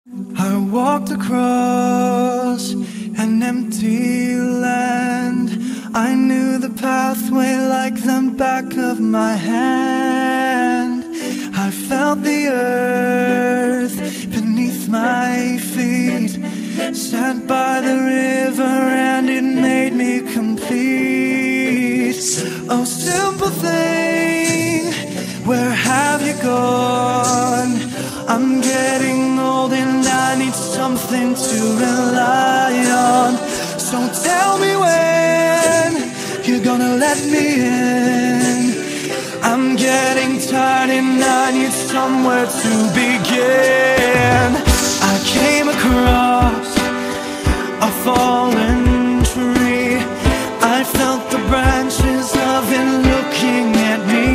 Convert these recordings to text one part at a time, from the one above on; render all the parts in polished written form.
I walked across an empty land. I knew the pathway like the back of my hand. I felt the earth beneath my feet. Sat by the river and it made me complete. Oh, simple thing, where have you gone? I'm getting old and I need something to rely on. So tell me when you're gonna let me in. I'm getting tired and I need somewhere to begin. I came across a fallen tree. I felt the branches of it looking at me.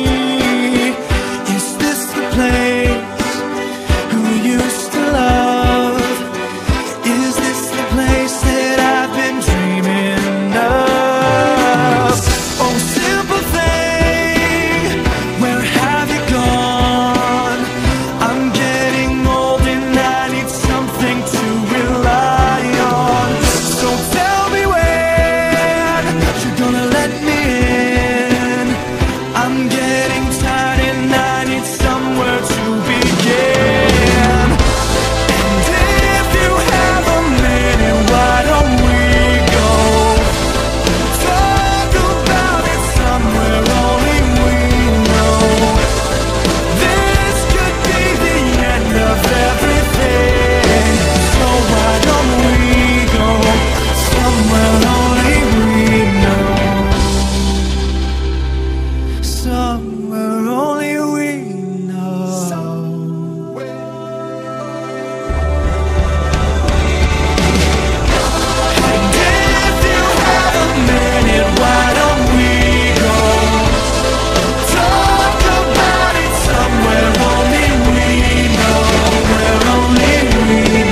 Is this the place used to love? Is this the place that I've been dreaming of? Oh, simple thing, where have you gone? I'm getting old and I need something to rely on. So tell me when you're gonna let me in. I'm getting tired and I need somewhere to begin. Somewhere only we know. And if you have a minute, why don't we go talk about it somewhere only we know, where only we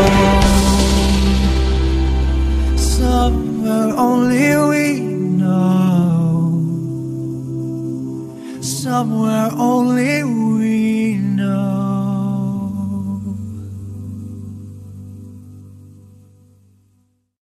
know. Somewhere only we know. Somewhere only we know.